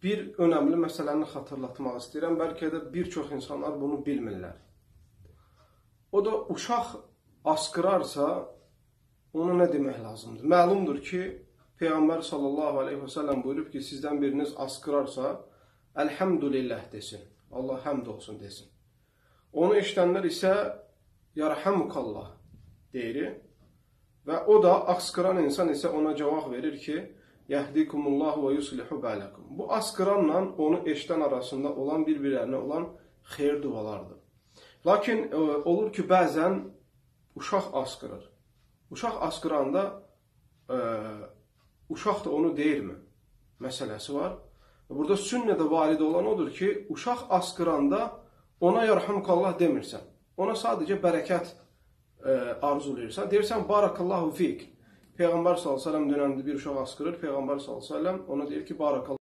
bir önəmli məsələni xatırlatmaq istəyirəm. Bəlkə də bir çox insanlar bunu bilmirlər. O da uşaq asqırarsa, onu nə demək lazımdır? Məlumdur ki, Peyğəmbər sallallahu aleyhi və səlləm buyurub ki, sizdən biriniz asqırarsa, Əlhəmdülillah desin. Allah həmd olsun desin. Onu eşidənlər isə Yarhamukallah deyir. Və o da asqıran insan isə ona cavab verir ki, Yəhdikumullahu və yuslihu bələkum. Bu asqıranla onu eşidən arasında olan bir-birlərinə olan xeyir dualardır. Lakin olur ki, bəzən uşaq asqırır. Uşaq asqıranda uşaq da onu deyirmi? Məsələsi var. Burada sünnədə varid olan odur ki, uşaq asqıranda ona yarhamukallah demirsən. Ona sadəcə bərəkət arzulayırsan. Deyirsən, barakallahu fik. Peyğəmbər s.ə.v dönəmdə bir uşaq asqırır. Peyğəmbər s.ə.v ona deyir ki, barakallahu